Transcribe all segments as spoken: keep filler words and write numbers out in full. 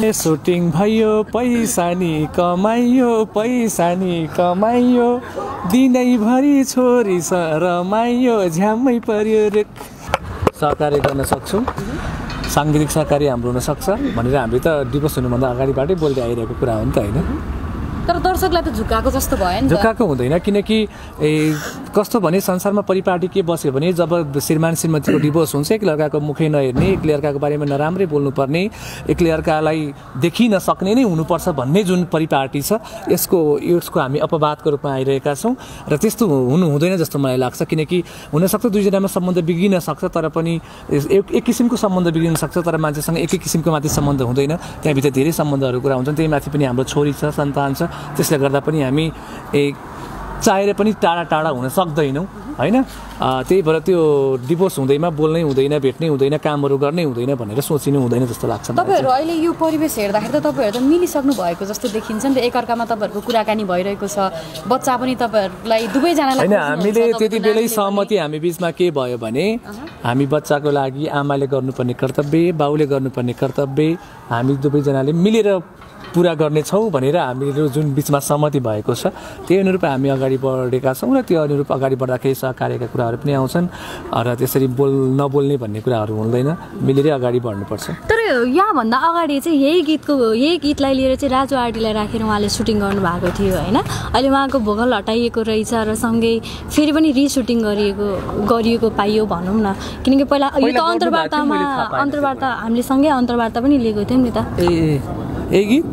Shooting भयो पैसा नि कमाइयो पैसा नि कमाइयो दिनैभरि छोरी स रमाइयो झ्याम्मै पर्यो रे सहकार्य गर्न सक्छौँ साङ्गीतिक सहकार्य हाम्रो हुनसक्छ भनेर हामीले त डिभोर्स हुनुभन्दा अगाडिबाटै बोल्दै आइरहेको कुरा हो नि त होइन तर दर्शकलाई त झुकाएको जस्तो भयो नि झुकाएको हुँदैन किनकि ए कस्तो भने संसारमा परिपाटी के बस्यो भने जब श्रीमान श्रीमतीको डिभोर्स हुन्छ एक लर्काको मुखै नहेर्ने एक लर्काको बारेमा नराम्रै बोल्नुपर्ने एक लर्कालाई देखि नसक्ने नै हुनुपर्छ भन्ने जुन परिपाटी छ यसको यसको हामी अपवादको रूपमा आइरहेका छौँ र त्यस्तो हुनु हुँदैन जस्तो मलाई लाग्छ किनकि हुनसक्छ दुईजनामा सम्बन्ध बिग्रिन सक्छ तर पनि एक एक किसिमको सम्बन्ध बिग्रिन सक्छ तर मान्छेसँग एकै किसिमको मात्रै सम्बन्ध हुँदैन त्यहाँभित्र धेरै सम्बन्धहरू कुरा हुन्छन् त्यही माथि पनि हाम्रो छोरी छ सन्तान छ त्यसले गर्दा पनि हामी एक चाहेर पनि टाढा टाढा हुन सक्दैनौँ होइन त्यही भएर त्यो डिभोर्स हुँदैमा बोल्नै हुँदैन भेट्नै हुँदैन कामहरू गर्नै हुँदैन भनेर सोचिनु हुँदैन जस्तो लाग्छ तपाईँहरू अहिले यो परिवेश हेर्दाखेरि त तपाईँहरू त मिलिसक्नु भएको जस्तो देखिन्छ नि त एकअर्कामा तपाईँहरूको कुराकानी भइरहेको छ बच्चा पनि तपाईँहरूलाई दुवैजनालाई होइन हामीले त्यति बेलै सहमति हामी बिचमा के भयो भने हामी बच्चाको लागि आमाले गर्नुपर्ने कर्तव्य बाउले गर्नुपर्ने कर्तव्य हामी दुवैजनाले मिलेर पुरा गर्नेछौँ भनेर हामीहरू जुन बिचमा सहमति भएको छ त्यही अनुरूप हामी अगाडि बढेका छौँ र त्यो अनुरूप अगाडि बढ्दाखेरि सहकार्यका कुराहरू पनि आउँछन् र त्यसरी बोल नबोल्ने भन्ने कुराहरू हुँदैन मिलेरै अगाडि बढ्नुपर्छ तर यहाँभन्दा अगाडि चाहिँ यही गीतको यही गीतलाई लिएर चाहिँ राजु आरटीलाई राखेर उहाँले सुटिङ गर्नुभएको थियो होइन अहिले उहाँको भोकल हटाइएको रहेछ र सँगै फेरि पनि रिसुटिङ गरिएको गरिएको पाइयो भनौँ न किनकि पहिला यो त अन्तर्वार्तामा अन्तर्वार्ता हामीले सँगै अन्तर्वार्ता पनि लिएको थियौँ नि त ए यही गीत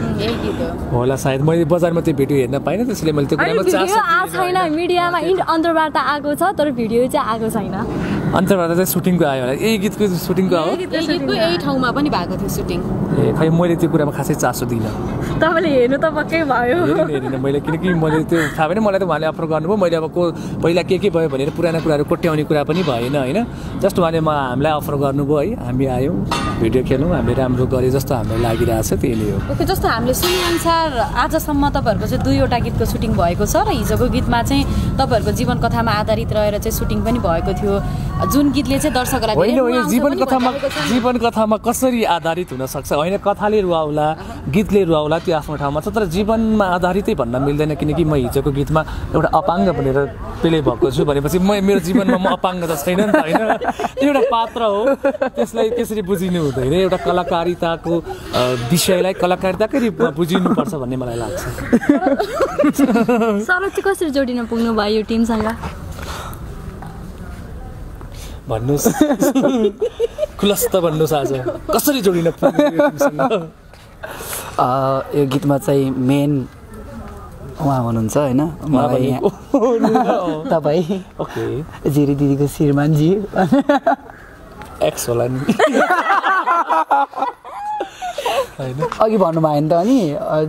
होला सायद मैले बजारमा त्यो भिडियो हेर्न पाइनँ त्यसले मैले त्यो कुरामा चासो आएको छैन मिडियामा अन्तर्वार्ता आएको छ तर भिडियो चाहिँ आएको छैन अन्तर्वार्ता चाहिँ सुटिङको आयो होला यही गीतको सुटिङको हो गीतको यही ठाउँमा पनि भएको थियो सुटिङ ए खै मैले त्यो कुरामा खासै चासो दिइनँ तपाईँले हेर्नु त पक्कै भयो हेरिनँ मैले किनकि मैले त्यो थाहा भएन मलाई त उहाँले अफर गर्नुभयो मैले अब को पहिला के के भयो भनेर पुरानो कुराहरू कोट्याउने कुरा पनि भएन होइन जस्ट उहाँले म हामीलाई अफर गर्नुभयो है हामी आयौँ भिडियो खेलौँ हामीले राम्रो गरे जस्तो हामीलाई लागिरहेको छ त्यही नै हो ओके जस्तो हामीले सुनेअनुसार आजसम्म तपाईँहरूको चाहिँ दुईवटा गीतको सुटिङ भएको छ र हिजोको गीतमा चाहिँ तपाईँहरूको जीवन कथामा आधारित रहेर चाहिँ सुटिङ पनि भएको थियो जुन गीतले चाहिँ दर्शकलाई होइन जीवन कथामा जीवन कथामा कसरी आधारित हुन सक्छ होइन कथाले रुवाउला गीतले रुवाउला त्यो आफ्नो ठाउँमा छ तर जीवनमा आधारितै भन्न मिल्दैन किनकि म हिजोको गीतमा एउटा अपाङ्ग भनेर प्ले भएको छु भनेपछि म मेरो जीवनमा म अपाङ्ग त छैन नि त होइन एउटा पात्र हो त्यसलाई त्यसरी बुझिनु हुँदैन एउटा कलाकारिताको विषयलाई कलाकारिताकै रूपमा बुझिनुपर्छ भन्ने मलाई लाग्छ सर चाहिँ कसरी जोडिन पुग्नु भयो यो टिमसँग भन्नुहोस् खुलस्त भन्नुहोस् आज कसरी जोडिन पुग्नु यो गीतमा चाहिँ मेन उहाँ हुनुहुन्छ होइन मलाई तपाईँ ओके जिरी दिदीको श्रीमानजी एक्स होला नि अघि भन्नुभयो नि त अनि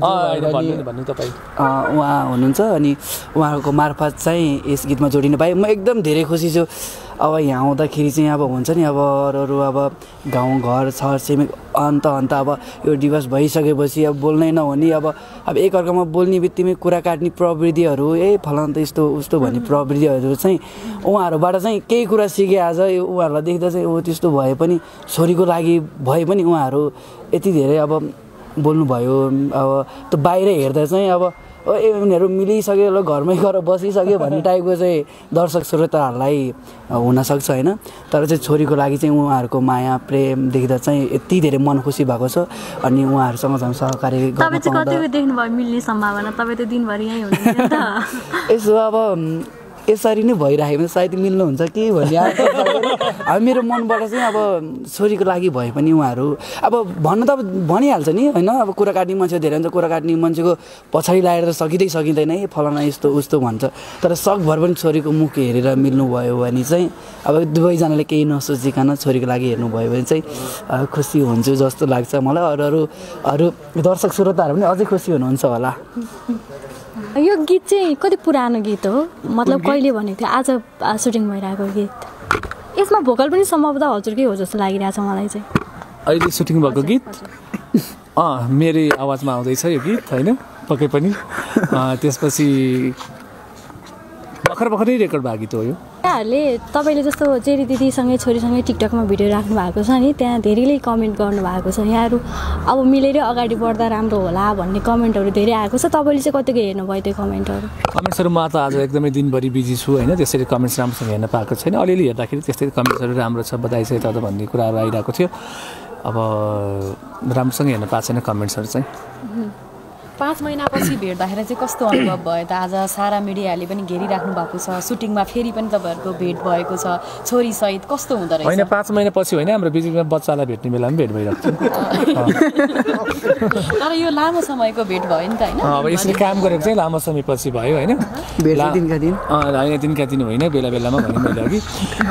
उहाँ हुनुहुन्छ अनि उहाँहरूको मार्फत चाहिँ यस गीतमा जोडिनु पाएँ म एकदम धेरै खुसी छु अब यहाँ आउँदाखेरि चाहिँ अब हुन्छ नि अब अरू अरू अब गाउँ घर छर छिमेक अन्त अन्त अब यो डिभोर्स भइसकेपछि अब बोल्नै नहुने अब अब एकअर्कामा बोल्ने बित्तिकै कुरा काट्ने प्रविधिहरू ए फलाना त यस्तो उस्तो भन्ने प्रविधिहरू चाहिँ उहाँहरूबाट चाहिँ केही कुरा सिकेँ आज यो उहाँहरूलाई देख्दा चाहिँ ओ त्यस्तो भए पनि छोरीको लागि भए पनि उहाँहरू यति धेरै अब बोल्नुभयो अब त्यो बाहिर हेर्दा चाहिँ अब ए उनीहरू मिलिसक्यो ल घरमै गएर बसिसक्यो भन्ने टाइपको चाहिँ दर्शक श्रोताहरूलाई हुनसक्छ होइन तर चाहिँ छोरीको लागि चाहिँ उहाँहरूको माया प्रेम देख्दा चाहिँ यति धेरै मन खुसी भएको छ अनि उहाँहरूसँग चाहिँ सहकार्य गर्न पाउँदा देख्नुभयो मिल्ने सम्भावना तपाईँ त दिनभरि यहीँ हुनुहुन्छ यसो अब यसरी नै भइराख्यो भने सायद मिल्नुहुन्छ कि भन्ने अब मेरो मनबाट चाहिँ अब छोरीको लागि भए पनि उहाँहरू अब भन्न त अब भनिहाल्छ नि होइन अब कुरा काट्ने मान्छे धेरै हुन्छ कुरा काट्ने मान्छेको पछाडि लागेर त सकिँदै सकिँदैन है फलाना यस्तो उस्तो भन्छ तर सकभर पनि छोरीको मुख हेरेर मिल्नुभयो भने चाहिँ अब दुवैजनाले केही नसोचिकन छोरीको लागि हेर्नुभयो भने चाहिँ खुसी हुन्छु जस्तो लाग्छ मलाई अरू अरू अरू दर्शक श्रोताहरू पनि अझै खुसी हुनुहुन्छ होला यो गीत चाहिँ कति पुरानो गीत हो मतलब कहिले भनेको थियो आज सुटिङ भइरहेको गीत यसमा भोकल पनि सम्भवतः हजुरकै हो जस्तो लागिरहेछ मलाई चाहिँ अहिले सुटिङ भएको गीत अँ मेरै आवाजमा आउँदैछ यो गीत होइन पक्कै पनि त्यसपछि भर्खर भर्खरै रेकर्ड भएको गीत हो यो उहाँहरूले तपाईँले जस्तो चेरी दिदीसँगै छोरीसँगै टिकटकमा भिडियो राख्नु भएको छ नि त्यहाँ धेरैले कमेन्ट गर्नु भएको छ यहाँहरू अब मिलेर अगाडि बढ्दा राम्रो होला भन्ने कमेन्टहरू धेरै आएको छ तपाईँले चाहिँ कतिको हेर्नुभयो त्यो कमेन्टहरू कमेन्ट्सहरूमा त आज एकदमै दिनभरि बिजी छु होइन त्यसरी कमेन्ट्स राम्रोसँग हेर्न पाएको छैन अलिअलि हेर्दाखेरि त्यस्तै कमेन्ट्सहरू राम्रो छ बधाई छ यता भन्ने कुराहरू आइरहेको थियो अब राम्रोसँग हेर्न पाएको छैन कमेन्ट्सहरू चाहिँ पाँच महिनापछि भेट्दाखेरि चाहिँ कस्तो अनुभव भयो त आज सारा मिडियाले पनि घेरिराख्नु भएको छ सुटिङमा फेरि पनि तपाईँहरूको भेट भएको छ छोरीसहित कस्तो हुँदो रहेछ होइन पाँच महिनापछि होइन हाम्रो बिचमा बच्चालाई भेट्ने बेला पनि भेट भइरहेको थियो तर यो लामो समयको भेट भयो नि त होइन अब यसरी काम गरेको चाहिँ लामो समयपछि भयो होइन दिनका दिन होइन दिनका दिन होइन बेला बेलामा भने मैले अघि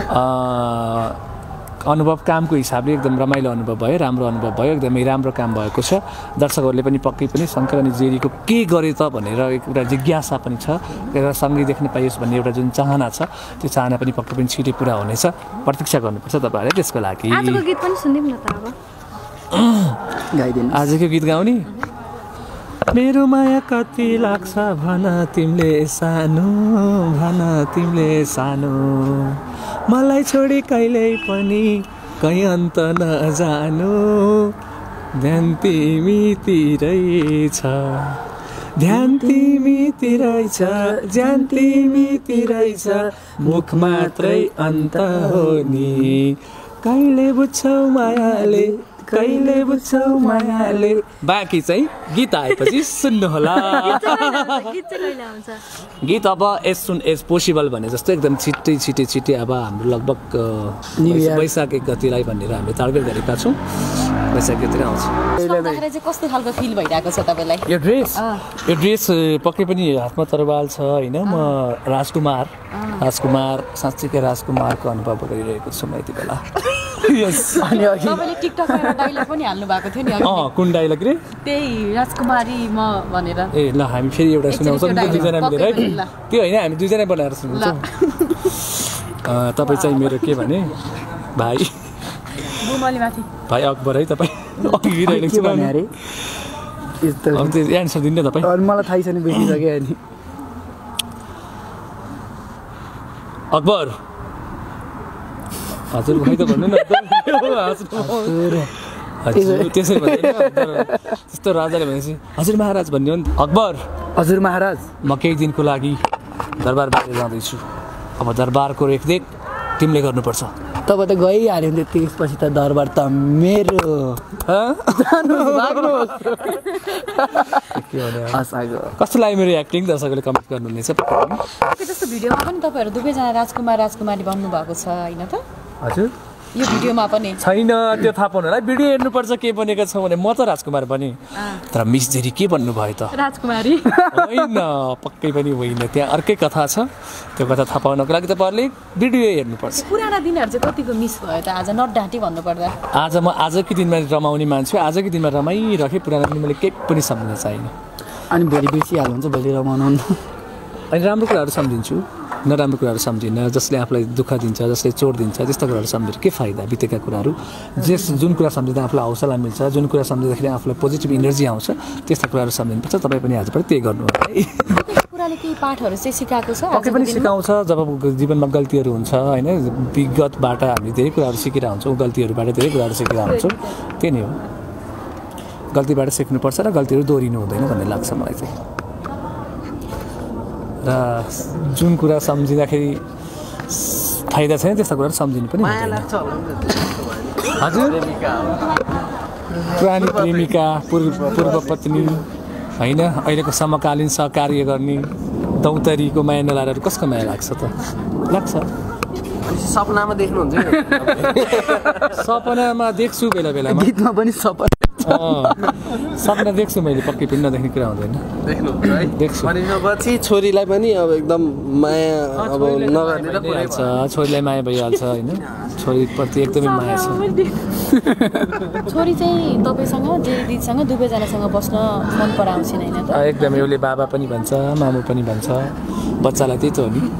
अनुभव कामको हिसाबले एकदम रमाइलो अनुभव भयो राम्रो अनुभव भयो एकदमै राम्रो काम भएको छ दर्शकहरूले पनि पक्कै पनि शङ्कर अनि जेरीको के गरे त भनेर एउटा जिज्ञासा पनि छ एउटा सँगै देख्न पाइयोस् भन्ने एउटा जुन चाहना छ त्यो चाहना पनि पक्कै पनि छिटै पुरा हुनेछ प्रतीक्षा गर्नुपर्छ तपाईँहरूले त्यसको लागि आजको गीत पनि सुन्दिउँ न त अब गाइदिनु आजको गीत गाउने मेरो माया कति लाग्छ भन तिमीले सानो भन तिमीले सानो मलाई छोडी कहिल्यै पनि कहीँ अन्त नजानु ध्यान तिमीतिरै छ ध्यान तिमीतिरै छ ज्यान तिमीतिरै छ मुख मात्रै अन्त हो नि कहिले बुझ्छौ मायाले कहिले बुझ्छौ मायाले बाँकी चाहिँ गीत आएपछि सुन्नुहोला गीत अब एज सुन एज पोसिबल भने जस्तो एकदम छिट्टै छिट्टै छिट्टै अब हाम्रो लगभग वैशाख एक गतिलाई भनेर हामीले टार्गेट गरेका छौँ वैशाख गतिलाई आउँछ चाहिँ कस्तो खालको फिल भइरहेको छ तपाईँलाई यो ड्रेस यो ड्रेस पक्कै पनि हातमा तरवाल छ होइन म राजकुमार राजकुमार साँच्चीकै राजकुमारको अनुभव गरिरहेको छु म यति बेला तपाईँले टिकटकमा एउटा डायलग पनि हाल्नु भएको थियो नि अँ कुन डायलग रे त्यही राजकुमारी म भनेर ए ल हामी फेरि एउटा सुनाउँछौँ दुईजना मिलेर है त्यो होइन हामी दुईजना बनाएर सुनाउँछौँ तपाईँ चाहिँ मेरो के भने भाइ माथि भाइ अकबर है तपाईँ अघि डायलग सुनाउनु अरे अब त्यो एन्सर दिनु न तपाईँ मलाई थाहै छैन बिर्सिसक्यो अनि अकबर हजुर खै त भन्नु न हजुर त्यसै भन्दैन त्यस्तो राजाले भनेपछि हजुर महाराज भन्ने हो नि अकबर हजुर महाराज म केही दिनको लागि दरबार बाहिर जाँदैछु अब दरबारको रेखदेख तिमीले गर्नुपर्छ तपाईँ त गइहाल्यो नि त्यसपछि त दरबार त मेरो कस्तो लाग्यो मेरो एक्टिङ दर्शकले कमेन्ट गर्नुहुनेछ जस्तो भिडियोमा पनि तपाईँहरू दुवैजना राजकुमार राजकुमारी बन्नु भएको छ होइन त हजुर यो भिडियोमा पनि छैन त्यो थाहा पाउनु होला भिडियो हेर्नुपर्छ के बनेको छ भने म त राजकुमार बने तर मिस जेरी के भन्नु भयो त राजकुमारी होइन पक्कै पनि होइन त्यहाँ अर्कै कथा छ त्यो कथा थाहा पाउनको लागि तपाईँहरूले भिडियो हेर्नुपर्छ पुराना दिनहरू चाहिँ कतिको मिस भयो त आज नडाँटी भन्नुपर्दा आज म आजकै दिनमा रमाउने मान्छे आजकै दिनमा रमाइरहेँ पुराना दिन मैले केही पनि सम्झिन चाहिनँ अनि भोलि बिर्सिहाल्नुहुन्छ भोलि रमाउनु अनि राम्रो कुराहरू सम्झिन्छु नराम्रो कुराहरू सम्झिनँ जसले आफूलाई दुःख दिन्छ जसले चोट दिन्छ त्यस्ता कुराहरू सम्झेर के फाइदा बितेका कुराहरू जस जुन कुरा सम्झिँदा आफूलाई हौसला मिल्छ जुन कुरा सम्झिँदाखेरि आफूलाई पोजिटिभ इनर्जी आउँछ त्यस्ता कुराहरू सम्झिनुपर्छ तपाईँ पनि आजबाट त्यही गर्नु होला है कुराले केही पाठहरू चाहिँ सिकाएको छ पक्कै पनि सिकाउँछ जब जीवनमा गल्तीहरू हुन्छ होइन विगतबाट हामी धेरै कुराहरू सिकेर हुन्छौँ गल्तीहरूबाट धेरै कुराहरू सिकेर हुन्छौँ त्यही नै हो गल्तीबाट सिक्नुपर्छ र गल्तीहरू दोहोरिनु हुँदैन भन्ने लाग्छ मलाई चाहिँ र जुन कुरा सम्झिँदाखेरि फाइदा छैन त्यस्ता कुराहरू सम्झिनु पनि हजुर पुरानो प्रेमिका पूर्व पूर्व पत्नी होइन अहिलेको समकालीन सहकार्य गर्ने दौतरीको माया नलाएर कसको माया लाग्छ त लाग्छ सपनामा देख्नुहुन्छ सपनामा देख्छु बेला बेलामा गीतमा पनि सपना सपना देख्छु मैले पक्कै पनि नदेख्ने कुरा हुँदैन देख्नु है देख्छु भनेपछि छोरीलाई पनि अब एकदम माया अब नगर्ने त भइहाल्छ छोरीलाई माया भइहाल्छ होइन छोरीप्रति एकदमै माया छ छोरी चाहिँ तपाईँसँग जेरी दिदीसँग दुवैजनासँग बस्न मन पराउँछिन् होइन त एकदमै उसले बाबा पनि भन्छ मामु पनि भन्छ बच्चालाई त्यही त हो नि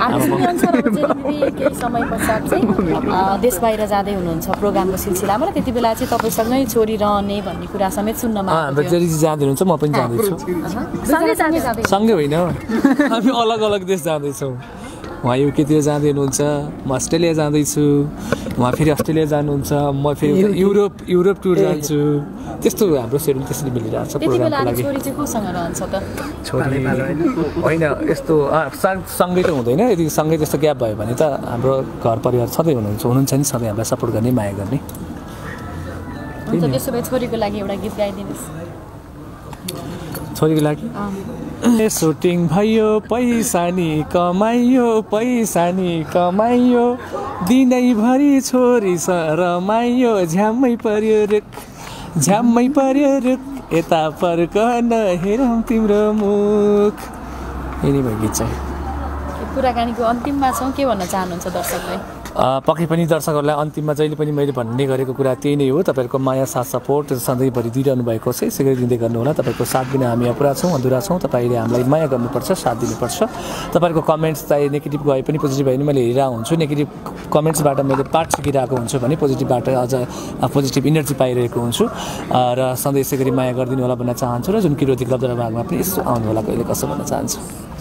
केही समय पश्चात चाहिँ देश बाहिर जाँदै हुनुहुन्छ प्रोग्रामको सिलसिलामा र त्यति बेला चाहिँ तपाईँसँगै छोरी रहने भन्ने कुरा समेत सुन्नमा हाम्रो जेरी जाँदै हुनुहुन्छ म पनि जाँदैछु सँगै होइन हामी अलग अलग देश जाँदैछौँ उहाँ युकेतिर जाँदै हुनुहुन्छ, म अस्ट्रेलिया जाँदैछु, उहाँ फेरि अस्ट्रेलिया जानुहुन्छ, म फेरि युरोप युरोप टुर जान्छु। त्यस्तो हाम्रो सेड्युल त्यसरी मिलिरहेको छ प्रोग्रामको लागि। छोरी चाहिँ कोसँग रहन्छ त? छोरी होइन यस्तो सँगै त हुँदैन, यदि सँगै त्यस्तो ग्याप भयो भने त हाम्रो घर परिवार सधैँ हुनुहुन्छ हुनुहुन्छ नि, सधैँ हामीलाई सपोर्ट गर्ने, माया गर्ने। हुन्छ, त्यसो भए छोरीको लागि एउटा गीत गाइदिनुहोस्। छोरीको लागि सुटिङ भयो पैसा नि कमाइयो, पैसा नि कमाइयो, दिनैभरि छोरी रमाइयो, झ्याम्मै पर्यो रुख झ्याम्मै पर्यो रुख, यता फर्क नहेरौँ तिम्रो मुख। यिनी भयो गीत चाहिँ। कुराकानीको अन्तिममा छौँ, के भन्न चाहनुहुन्छ दर्शकलाई? पक्कै पनि दर्शकहरूलाई अन्तिममा जहिले पनि मैले भन्ने गरेको कुरा त्यही नै हो। तपाईँहरूको माया साथ सपोर्ट सधैँभरि दिइरहनु भएको छ, यसै गरी दिँदै गर्नुहोला। तपाईँको साथ बिना हामी अपुरा छौँ, अधुरा छौँ। तपाईँले हामीलाई माया गर्नुपर्छ, साथ दिनुपर्छ। तपाईँहरूको कमेन्ट्स चाहे नेगेटिभ गए पनि पोजिटिभ भए पनि मैले हेरिरहेको हुन्छु। नेगेटिभ कमेन्ट्सबाट मैले पाठ सिकिरहेको हुन्छु भने पोजिटिभबाट अझ पोजिटिभ इनर्जी पाइरहेको हुन्छु र सधैँ यसै गरी माया गरिदिनु होला भन्न चाहन्छु र जुन किरोती क्लब भागमा पनि यसो आउनु होला कहिले कसो भन्न चाहन्छु।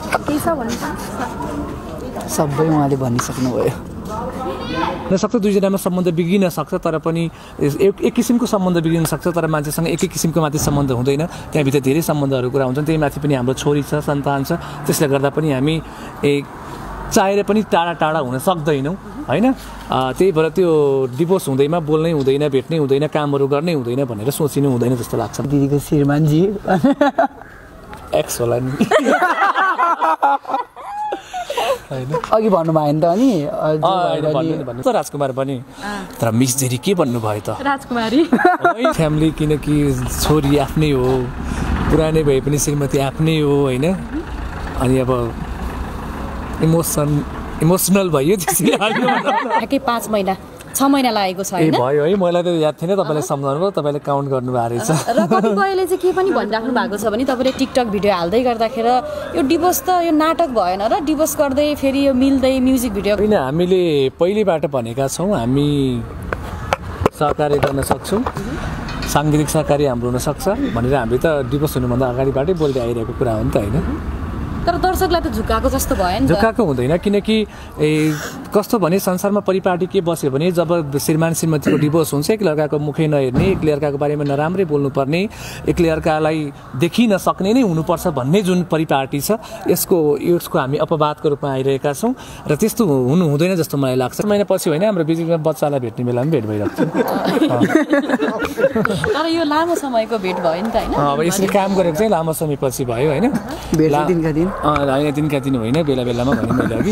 सबै उहाँले भनिसक्नुभयो। नसक्छ दुईजनामा सम्बन्ध बिग्रिन सक्छ, तर पनि एक एक किसिमको सम्बन्ध बिग्रिन सक्छ, तर मान्छेसँग एक एक किसिमको माथि सम्बन्ध हुँदैन। त्यहाँभित्र धेरै सम्बन्धहरू कुरा हुन्छन्। त्यही माथि पनि हाम्रो छोरी छ, सन्तान छ, त्यसले गर्दा पनि हामी एक चाहेर पनि टाढा टाढा हुन सक्दैनौँ होइन। त्यही भएर त्यो डिभोर्स हुँदैमा बोल्नै हुँदैन, भेट्नै हुँदैन, कामहरू गर्नै हुँदैन भनेर सोचिनु हुँदैन जस्तो लाग्छ। दिदीको श्रीमानजी एक्स होला नि अघि भन्नुभयो नि त अनि राजकुमार पनि, तर मिस जेरी के भन्नुभयो त? राजकुमारी फ्यामिली, किनकि छोरी आफ्नै हो, पुरानै भए पनि श्रीमती आफ्नै हो होइन। अनि अब इमोसन इमोसनल भयो ठ्याक्कै पाँच महिना छ महिना लागेको छ होइन? भयो है, मलाई त याद थिएन, तपाईँले सम्झाउनु भयो, तपाईँले काउन्ट गर्नुभएको रहेछ। र कतिपयले चाहिँ के पनि भनिराख्नु भएको छ भने तपाईँले टिकटक भिडियो हाल्दै गर्दाखेरि यो डिभोर्स त यो नाटक भएन र, डिभोर्स गर्दै फेरि यो मिल्दै म्युजिक भिडियो होइन। हामीले पहिलेबाट भनेका छौँ हामी सहकार्य गर्न सक्छौँ, साङ्गीतिक सहकार्य हाम्रो हुनसक्छ भनेर। हामीले त डिभोर्स हुनुभन्दा अगाडिबाटै बोल्दै आइरहेको कुरा हो नि त होइन। तर दर्शकलाई त झुक्काएको जस्तो भयो नि त। झुक्काएको हुँदैन, किनकि ए कस्तो भने संसारमा परिपाटी के बस्यो भने जब श्रीमान श्रीमतीको डिभोर्स हुन्छ एक अर्काको मुखै नहेर्ने, एकले अर्काको बारेमा नराम्रै बोल्नुपर्ने, एकले अर्कालाई देखि नसक्ने नै हुनुपर्छ भन्ने जुन परिपाटी छ, यसको यसको हामी अपवादको रूपमा आइरहेका छौँ र त्यस्तो हुनु हुँदैन जस्तो मलाई लाग्छ। महिनापछि होइन हाम्रो बिचमा बच्चालाई भेट्ने बेला पनि भेट भइरहेको छ। तर यो लामो समयको भेट भयो नि त होइन? अब यसरी काम गरेको चाहिँ लामो समयपछि भयो होइन। दिनका दिन होइन दिनका दिन होइन, बेला बेलामा भने मैले अघि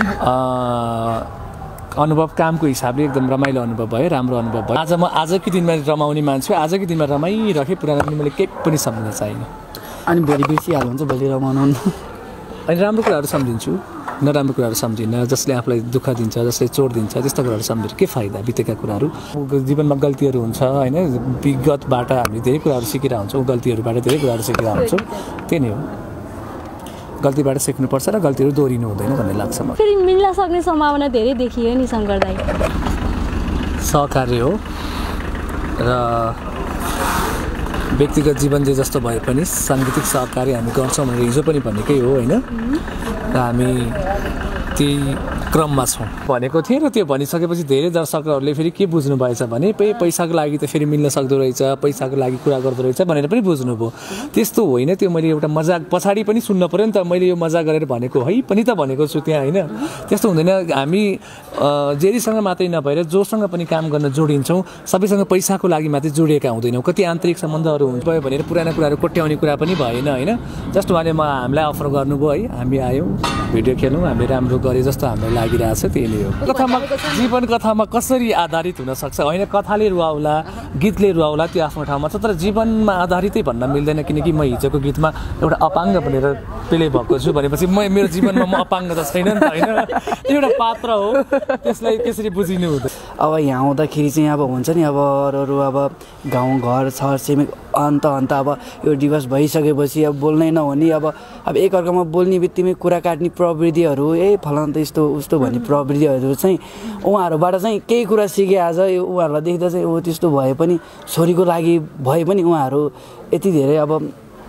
अनुभव कामको हिसाबले एकदम रमाइलो अनुभव भयो, राम्रो अनुभव भयो। आज म आजकै दिनमा रमाउने मान्छे, आजकै दिनमा रमाइराखेँ, पुरानो दिन मैले केही पनि सम्झिन चाहिन। अनि भोलि बिर्सिहाल्नु हुन्छ, भोलि रमाउनु। अनि राम्रो कुराहरू सम्झिन्छु, नराम्रो कुराहरू सम्झिनँ। जसले आफूलाई दुःख दिन्छ, जसले चोट दिन्छ, त्यस्ता कुराहरू सम्झेर के फाइदा? बितेका कुराहरू, जीवनमा गल्तीहरू हुन्छ होइन, विगतबाट हामी धेरै कुराहरू सिकेर हुन्छौँ, गल्तीहरूबाट धेरै कुराहरू सिकेर हुन्छौँ। त्यही नै हो, गल्तीबाट सिक्नुपर्छ र गल्तीहरू दोहोरिनु हुँदैन भन्ने लाग्छ मलाई। फेरि मिल्न सक्ने सम्भावना धेरै देखियो नि शङ्कर दाइ। सहकार्य हो र व्यक्तिगत जीवन जे जस्तो भए पनि साङ्गीतिक सहकार्य हामी गर्छौँ भनेर हिजो पनि भनेकै हो होइन। र हामी त्यही क्रममा छौँ भनेको थिएँ र त्यो भनिसकेपछि धेरै दर्शकहरूले फेरि के बुझ्नु भएछ भने पैसाको लागि त फेरि मिल्न सक्दो रहेछ, पैसाको लागि कुरा गर्दो रहेछ भनेर पनि बुझ्नुभयो। त्यस्तो होइन, त्यो मैले एउटा मजाक पछाडि पनि सुन्न पऱ्यो नि त, मैले यो मजाक गरेर भनेको है पनि त भनेको छु त्यहाँ होइन। त्यस्तो हुँदैन, हामी जेरीसँग मात्रै नभएर जोसँग पनि काम गर्न जोडिन्छौँ, सबैसँग पैसाको लागि मात्रै जोडिएका हुँदैनौँ। कति आन्तरिक सम्बन्धहरू हुन्छ भयो भनेर पुराना कुराहरू कोट्याउने कुरा पनि भएन होइन। जस्ट उहाँले म हामीलाई अफर गर्नुभयो है, हामी आयौँ, भिडियो खेलौँ, हामीले राम्रो गरे जस्तो हामीलाई लागिरहेछ। त्यही नै हो। कथामा जीवन कथामा कसरी आधारित हुनसक्छ होइन, कथाले रुवाउला, गीतले रुवाउला, त्यो आफ्नो ठाउँमा छ, तर जीवनमा आधारितै भन्न मिल्दैन। किनकि म हिजोको गीतमा एउटा अपाङ्ग भनेर प्ले भएको छु भनेपछि म मेरो जीवनमा म अपाङ्ग त छैन नि त होइन, त्यो एउटा पात्र हो, त्यसलाई त्यसरी बुझिनु हुँदैन। अब यहाँ आउँदाखेरि चाहिँ अब हुन्छ नि, अब अरू अब गाउँघर छर छिमेक अन्त अन्त अब यो डिभोर्स भइसकेपछि अब बोल्नै नहुने, अब अब एकअर्कामा बोल्ने बित्तिकै कुरा काट्ने प्रविधिहरू, ए फलाना त यस्तो उस्तो भन्ने प्रविधिहरू चाहिँ उहाँहरूबाट चाहिँ केही कुरा सिके। आज यो उहाँहरूलाई देख्दा चाहिँ ओ त्यस्तो भए पनि छोरीको लागि भए पनि उहाँहरू यति धेरै अब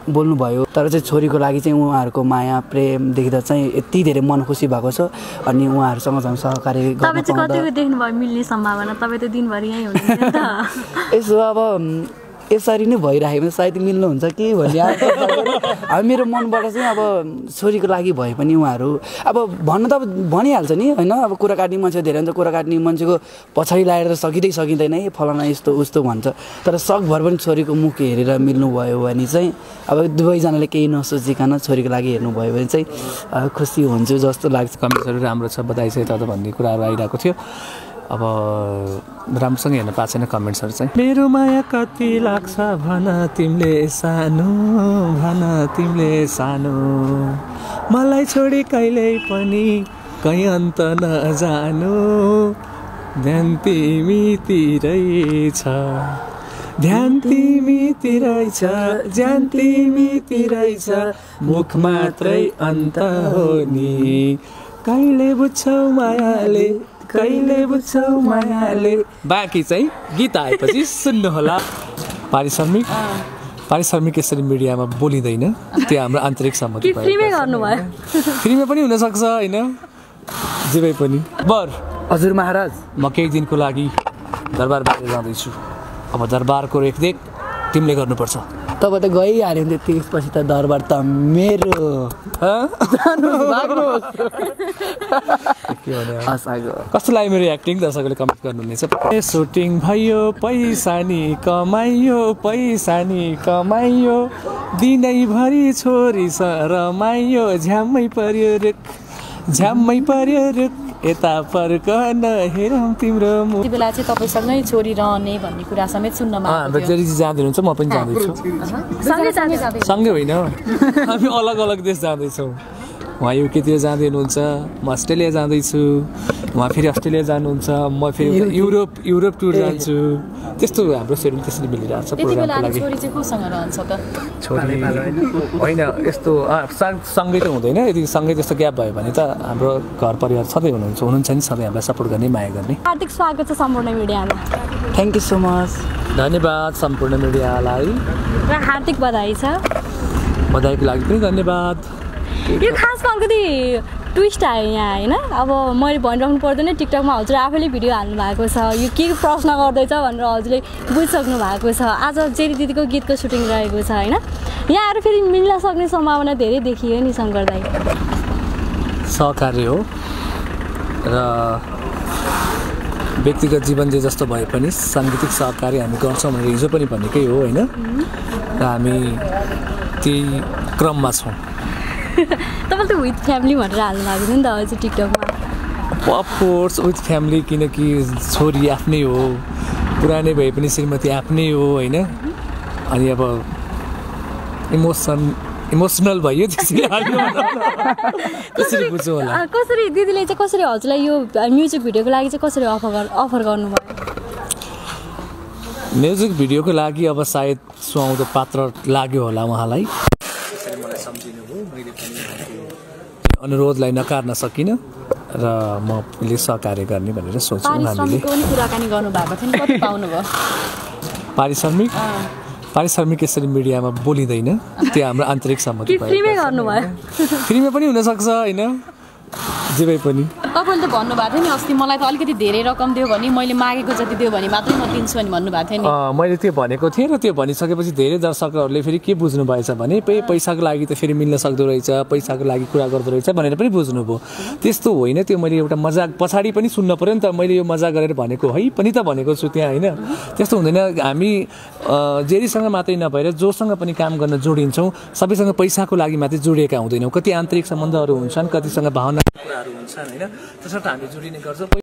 बोल्नुभयो तर चाहिँ छोरीको लागि चाहिँ उहाँहरूको माया प्रेम देख्दा चाहिँ यति धेरै मन खुसी भएको छ अनि उहाँहरूसँग झन् सहकारी गर्न तपाईँ चाहिँ कतिको देख्नुभयो मिल्ने सम्भावना तपाईँ त दिनभरि यहीँ हुनुहुन्छ नि त यसो अब यसरी नै भइराख्यो भने सायद मिल्नुहुन्छ कि भन्ने अब मेरो मनबाट चाहिँ अब छोरीको लागि भए पनि उहाँहरू अब भन्नु त अब भनिहाल्छ नि होइन अब कुरा काट्ने मान्छे धेरै हुन्छ कुरा काट्ने मान्छेको पछाडि लागेर सकिँदै सकिँदैन है फलाना यस्तो उस्तो भन्छ तर सकभर पनि छोरीको मुख हेरेर मिल्नुभयो भने चाहिँ अब दुवैजनाले केही नसोचिकन छोरीको लागि हेर्नुभयो भने चाहिँ खुसी हुन्छु जस्तो लाग्छ। कमेन्ट्सहरू राम्रो छ बधाई छ त भन्ने कुराहरू आइरहेको थियो। अब राम्रोसँग हेर्न पाएको छैन कमेन्ट्सहरू चाहिँ। मेरो माया कति लाग्छ भन तिमीले सानो भन तिमीले सानो मलाई छोडी कहिल्यै पनि कहीँ अन्त नजानु ध्यान तिमीतिरै छ ध्यान तिमीतिरै छ ध्यान तिमीतिरै छ मुख मात्रै अन्त हो नि कहिले बुझ्छौ मायाले कहिले बुझ्छौ मायाले। बाँकी चाहिँ गीत आएपछि सुन्नुहोला। पारिश्रमिक पारिश्रमिक यसरी मिडियामा बोलिँदैन त्यो हाम्रो आन्तरिक सहमति भयो। फ्रीमै गर्नुभयो फ्रीमै पनि हुनसक्छ होइन जेबै पनि। बर हजुर महाराज म केही दिनको लागि दरबार बाहिर जाँदैछु अब दरबारको रेखदेख तिमीले गर्नुपर्छ। तपाईँ त गइहाल्यो नि त्यसपछि त दरबार त मेरो कस्तो लाग्यो मेरो एक्टिङ दर्शकहरूले कमेन्ट गर्नुहुनेछ। सुटिङ भयो पैसा नि कमाइयो पैसा नि कमाइयो दिनैभरि छोरी स रमाइयो झ्याम्मै पर्यो रुख झ्याम्मै पर्यो रुख यता फर्क नहेरौँ तिम्रो मुख। त्यति बेला चाहिँ तपाईँसँगै छोरी रहने भन्ने कुरा समेत सुन्नमा हाम्रो जेरी जाँदै हुनुहुन्छ म पनि जाँदैछु सँगै होइन हामी अलग अलग देश जाँदैछौँ। उहाँ युकेतिर जाँदै हुनुहुन्छ म अस्ट्रेलिया जाँदैछु उहाँ फेरि अस्ट्रेलिया जानुहुन्छ म फेरि युरोप युरोप टुर जान्छु त्यस्तो हाम्रो सेड्युल त्यसरी मिलिरहेको छ प्रोग्रामको लागि। छोरी चाहिँ कोसँग रहन्छ त छोरी होइन यस्तो सँगै त हुँदैन यदि सँगै त्यस्तो ग्याप भयो भने त हाम्रो घर परिवार सधैँ हुनुहुन्छ हुनुहुन्छ नि सधैँ हामीलाई सपोर्ट गर्ने माया गर्ने। हार्दिक स्वागत छ सम्पूर्ण मिडियामा। थ्याङ्क यू सो मच धन्यवाद सम्पूर्ण मिडियालाई र हार्दिक बधाई छ। बधाईको लागि पनि धन्यवाद। यो खासमा अलिकति ट्विस्ट आयो यहाँ होइन अब मैले भनिराख्नु पर्दैन टिकटकमा हजुर आफैले भिडियो हाल्नु भएको छ यो के प्रश्न गर्दैछ भनेर हजुरले बुझिसक्नु भएको छ। आज जेरी दिदीको गीतको सुटिङ रहेको छ होइन यहाँ आएर फेरि मिल्न सक्ने सम्भावना धेरै देखियो नि शङ्कर दाइ। सहकार्य हो र व्यक्तिगत जीवन जे जस्तो भए पनि साङ्गीतिक सहकार्य हामी गर्छौँ भनेर हिजो पनि भनेकै हो होइन र हामी त्यही क्रममा छौँ। तपाईँले त विथ फ्यामिली भनेर हाल्नु भएको थियो नि त हजुर टिकटकमा। अफकोर्स विथ फ्यामिली किनकि छोरी आफ्नै हो पुरानै भए पनि श्रीमती आफ्नै हो होइन अनि अब इमोसन इमोसनल भयो त्यसरी त्यसरी बुझ्छु होला। कसरी दिदीले चाहिँ कसरी हजुरलाई यो म्युजिक भिडियोको लागि चाहिँ कसरी अफर अफर गर्नुभयो? म्युजिक भिडियोको लागि अब सायद सुहाउँदो पात्र लाग्यो होला उहाँलाई अनुरोधलाई नकार्न सकिनँ र म अहिले सहकार्य गर्ने भनेर सोच्यौँ हामीले। कुराकानी गर्नुभएको थियो नि कति पाउनुभयो? पारिश्रमिक पारिश्रमिक यसरी मिडियामा बोलिँदैन त्यो हाम्रो आन्तरिक सहमति भयो। फ्रीमै गर्नुभयो फ्रीमै पनि हुनसक्छ होइन जेबै पनि। तपाईँले त भन्नुभएको थियो नि अस्ति मलाई त अलिकति धेरै रकम दियो भने मैले मागेको जति दियो भने मात्रै म दिन्छु भने भन्नुभएको थियो नि। मैले त्यो भनेको थिएँ र त्यो भनिसकेपछि धेरै दर्शकहरूले फेरि के बुझ्नु भएछ भने पैसाको लागि त फेरि मिल्न सक्दो रहेछ पैसाको लागि कुरा गर्दो रहेछ भनेर पनि बुझ्नुभयो। त्यस्तो होइन त्यो मैले एउटा मजाक पछाडि पनि सुन्न पऱ्यो नि त मैले यो मजाक गरेर भनेको है पनि त भनेको छु त्यहाँ होइन त्यस्तो हुँदैन। हामी जेरीसँग मात्रै नभएर जोसँग पनि काम गर्न जोडिन्छौँ सबैसँग पैसाको लागि मात्रै जोडिएका हुँदैनौँ। कति आन्तरिक सम्बन्धहरू हुन्छन् कतिसँग भावना कुराहरू हुन्छन् होइन त्यसर्थ हामी जोडिने गर्छौँ।